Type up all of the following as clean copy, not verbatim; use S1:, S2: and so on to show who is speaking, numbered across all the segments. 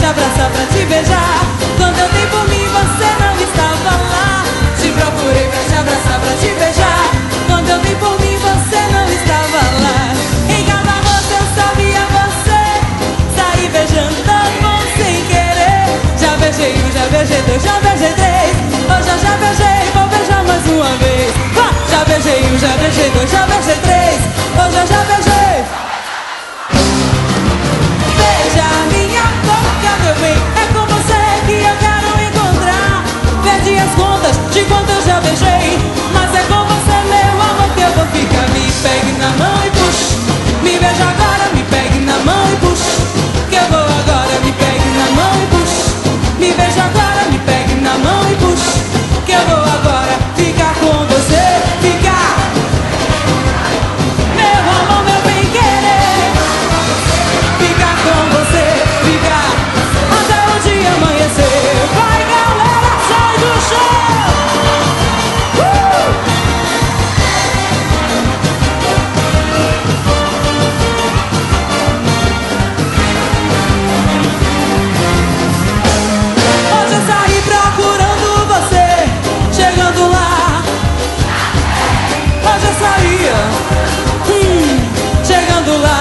S1: abraçar, pra te beijar. Quando eu dei por mim você não estava lá. Te procurei pra te abraçar, pra te beijar. Quando eu dei por mim você não estava lá. Em cada rosto eu só via você. Saí beijando todo mundo sem querer. Já beijei um, já beijei dois, já beijei três. Hoje eu já beijei, vou beijar mais uma vez. Já beijei um, já beijei dois, já beijei três. Hoje eu já beijei. Beija minha boca, meu bem. É com você que eu quero encontrar. Perdi as contas de quanto eu já beijei, mas é com você, meu amor, que eu vou ficar. Me pegue na mão e puxe. Me beija agora, me pegue na mão e puxe. Que eu vou agora, me pegue na mão e puxe. Me beija agora, me pegue na mão e puxe. Que eu vou agora ficar com você. Ficar, meu amor, meu bem querer. Ficar com você, ficar até o dia amanhecer. Vai, galera, sai do chão. Hoje eu saí procurando você, chegando lá. Hoje eu saía, chegando lá.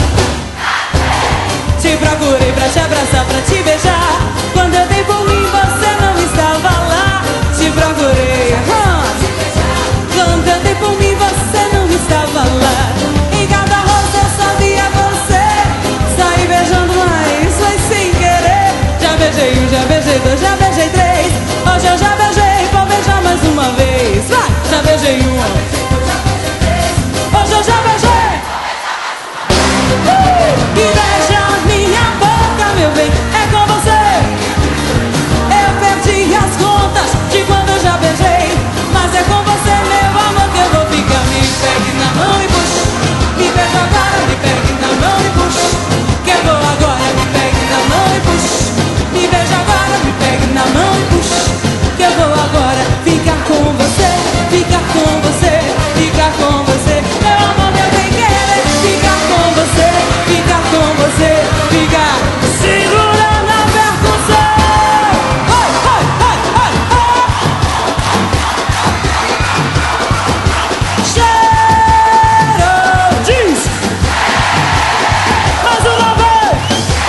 S1: Te procurei pra te abraçar, pra te beijar. Quando eu dei por mim você não estava lá. Te procurei, quando eu dei por mim você não estava lá. Em cada rosto eu só via você. Saí beijando mais, foi sem querer. Já beijei um, já beijei dois, já beijei três. Hoje eu já beijei, vou beijar mais uma vez. Vai! Já beijei um, hoje eu já beijei. E beija minha boca, meu bem, é com você. Eu perdi as contas de quando eu já beijei, mas é com você, meu amor, que eu vou ficar. Me pegue na mão e puxe. Me beija agora, me pegue na mão e puxe. Que eu vou agora, me pegue na mão e puxe. Me beija agora, me pegue na mão e puxe. Que eu vou agora ficar com você. Ficar com você, ficar com você. Meu amor, meu bem querer. Ficar com você, ficar com você. Ficar segurando a percussão. Ai, ai, ai, ai, ai. Cheiro, diz. Mais uma vez.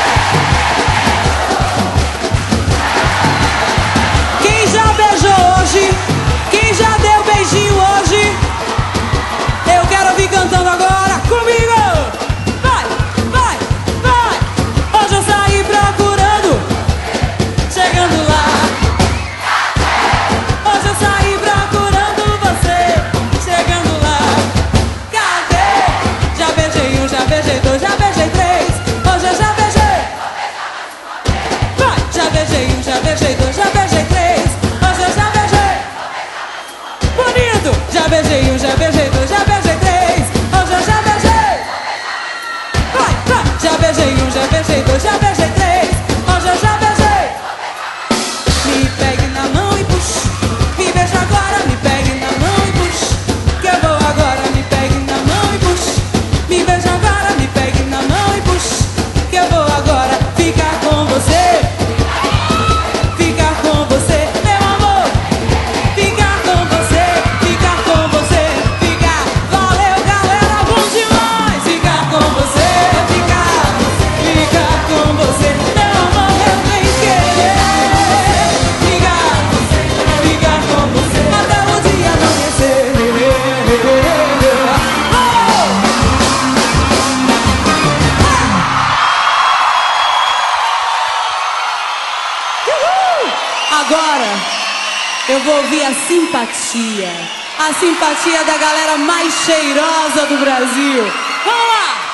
S1: Quem já beijou hoje? Quem já deu beijinho hoje? Eu quero vir cantando agora comigo. Vai, vai, vai. Hoje eu saí procurando, chegando lá. Hoje eu saí procurando você, chegando lá. Cadê? Já beijei um, já beijei dois, já beijei três. Hoje eu já beijei. Vai, já beijei um, já beijei dois, já beijei três. Hoje eu já beijei. Bonito! Já beijei um, já beijei dois, já beijei três. Hoje eu já beijei. Vai, vai! Já beijei um, já beijei dois, já beijei três. Hoje eu já beijei. Me pegue na mão e puxe. Me beija agora, me pegue na mão e puxe. Que eu vou agora, me pegue na mão e puxe. Me beija agora, me pegue na mão e puxe. Que eu vou agora ficar com você. Ficar com você, meu amor. Ficar com você, ficar com você. Ficar, valeu galera, bom demais. Ficar com você, ficar com você. Meu amor, meu bem querer. Ficar com você até o dia amanhecer. Agora eu vou ouvir a simpatia da galera mais cheirosa do Brasil. Vamos lá!